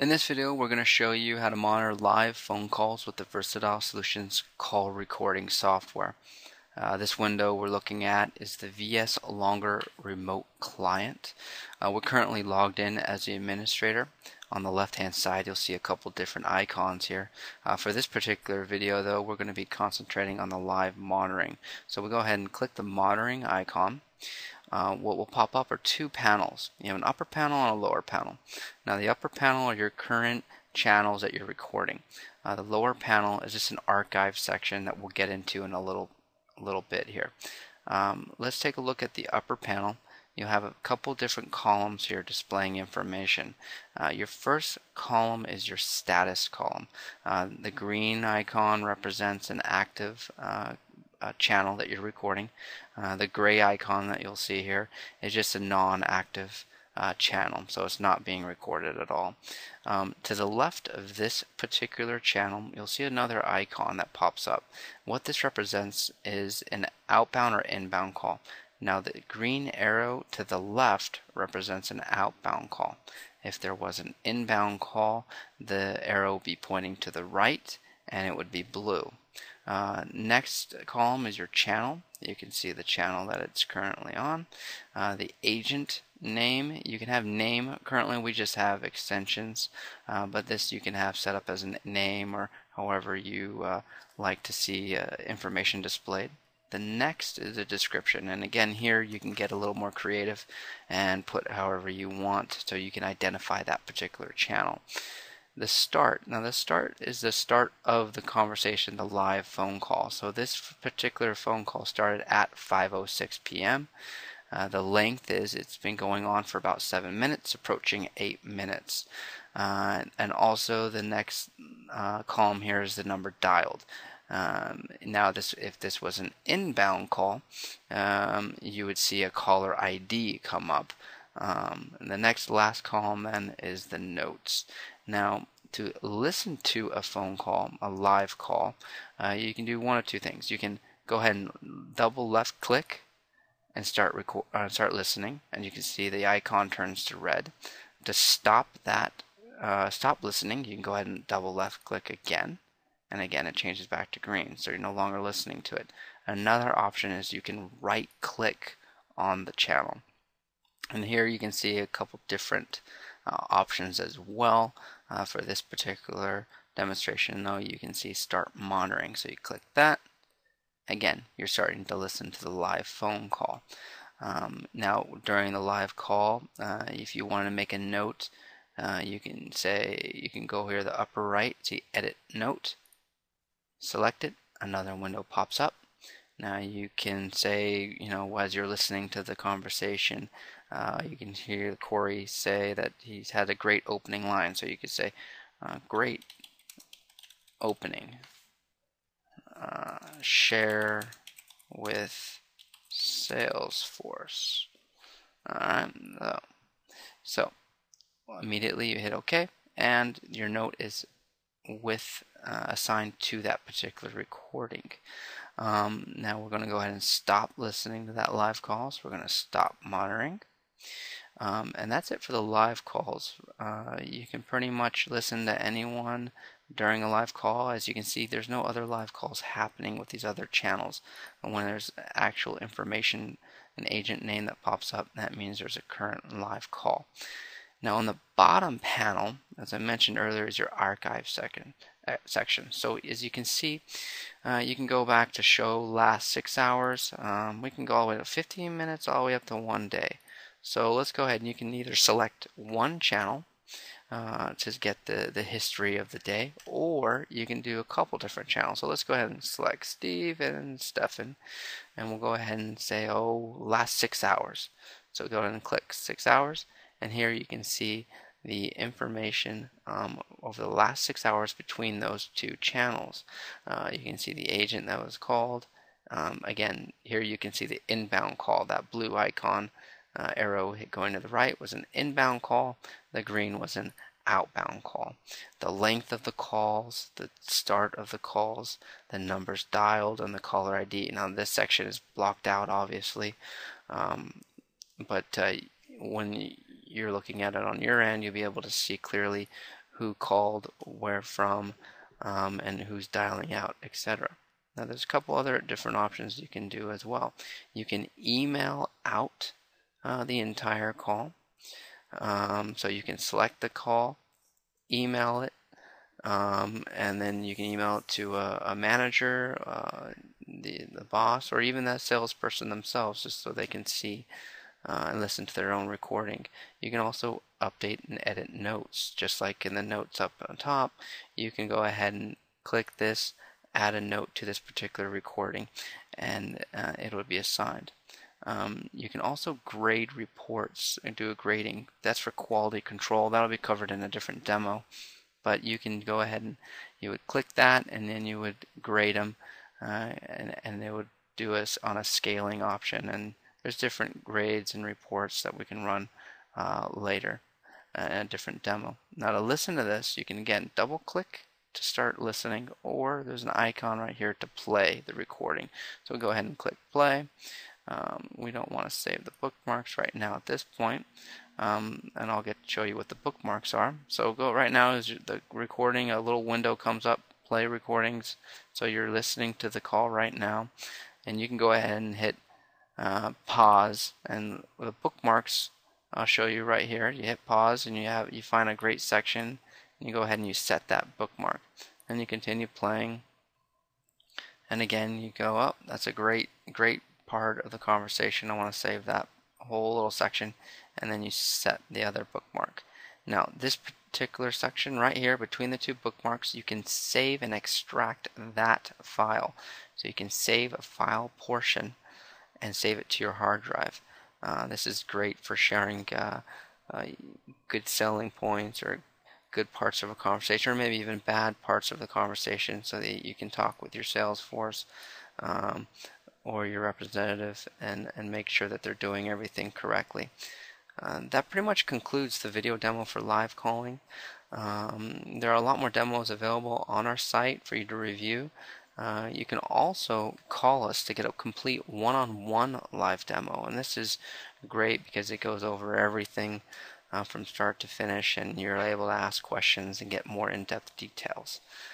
In this video, we're going to show you how to monitor live phone calls with the Versadial Solutions call recording software. This window we're looking at is the VSLogger remote client. We're currently logged in as the administrator. On the left hand side you'll see a couple different icons here. For this particular video though, we're going to be concentrating on the live monitoring. So we'll go ahead and click the monitoring icon. What will pop up are two panels. You have an upper panel and a lower panel. Now the upper panel are your current channels that you're recording. The lower panel is just an archive section that we'll get into in a little bit here. Let's take a look at the upper panel. You have a couple different columns here displaying information. Your first column is your status column. The green icon represents an active channel that you're recording. The gray icon that you'll see here is just a non-active channel, so it's not being recorded at all. To the left of this particular channel, you'll see another icon that pops up. What this represents is an outbound or inbound call. Now the green arrow to the left represents an outbound call. If there was an inbound call, the arrow would be pointing to the right and it would be blue. Next column is your channel. You can see the channel that it's currently on. The agent name, you can have name. Currently we just have extensions, but this you can have set up as a name or however you like to see information displayed. The next is a description, and again here you can get a little more creative and put however you want so you can identify that particular channel. The start. Now the start is the start of the conversation, the live phone call. So this particular phone call started at 5:06 p.m. The length is it's been going on for about 7 minutes, approaching 8 minutes. And also the next column here is the number dialed. Now if this was an inbound call, you would see a caller ID come up. And the next last column then is the notes. Now to listen to a phone call, a live call, you can do one of two things. You can go ahead and double left click and start listening, and you can see the icon turns to red. To stop that, stop listening, you can go ahead and double left click again, and again it changes back to green, so you're no longer listening to it. Another option is you can right click on the channel, and here you can see a couple different options as well. For this particular demonstration though, you can see start monitoring, so you click that. Again, you're starting to listen to the live phone call. Now during the live call, if you want to make a note, you can go here to the upper right, see edit note, select it, another window pops up. Now you can say, as you're listening to the conversation, you can hear Corey say that he's had a great opening line. So you could say, great opening. Share with Salesforce. Alright, so immediately you hit OK, and your note is assigned to that particular recording. Now we're going to go ahead and stop listening to that live call, so we're going to stop monitoring. And that's it for the live calls. You can pretty much listen to anyone during a live call. As you can see, there's no other live calls happening with these other channels. And when there's actual information, an agent name that pops up, that means there's a current live call. Now on the bottom panel, as I mentioned earlier, is your archive section. So as you can see, you can go back to show last 6 hours. We can go all the way to 15 minutes, all the way up to 1 day. So let's go ahead and you can either select one channel to get the history of the day, or you can do a couple different channels. So let's go ahead and select Steve and Stefan, and we'll go ahead and say, last 6 hours. So go ahead and click 6 hours, and here you can see the information over the last 6 hours between those two channels. You can see the agent that was called. Again, here you can see the inbound call. That blue icon arrow going to the right was an inbound call. The green was an outbound call. The length of the calls, the start of the calls, the numbers dialed, and the caller ID. Now this section is blocked out obviously, but when you're looking at it on your end, you'll be able to see clearly who called, where from, and who's dialing out, etc. Now there's a couple other different options you can do as well. You can email out the entire call. So you can select the call, email it, and then you can email it to a manager, the boss, or even that salesperson themselves, just so they can see and listen to their own recording. You can also update and edit notes, just like in the notes up on top. You can go ahead and click this, add a note to this particular recording, and it will be assigned. You can also grade reports and do a grading. That's for quality control. That'll be covered in a different demo. But you can go ahead and you would click that, and then you would grade them, and they would do us on a scaling option. And there's different grades and reports that we can run later in a different demo. Now to listen to this, you can again double click to start listening, or there's an icon right here to play the recording. So we'll go ahead and click play. We don't want to save the bookmarks right now at this point, and I'll show you what the bookmarks are. So go right now is the recording, a little window comes up, play recordings, so you're listening to the call right now, and you can go ahead and hit pause, and the bookmarks I'll show you right here. You hit pause and you find a great section, and you go ahead and you set that bookmark, and you continue playing, and again you go up. That's a great part of the conversation. I want to save that whole little section, and then you set the other bookmark. Now this particular section right here between the two bookmarks, you can save and extract that file. So you can save a file portion and save it to your hard drive. This is great for sharing good selling points or good parts of a conversation, or maybe even bad parts of the conversation, so that you can talk with your sales force or your representative and make sure that they're doing everything correctly. That pretty much concludes the video demo for live calling. There are a lot more demos available on our site for you to review. You can also call us to get a complete one-on-one live demo, and this is great because it goes over everything from start to finish, and you're able to ask questions and get more in-depth details.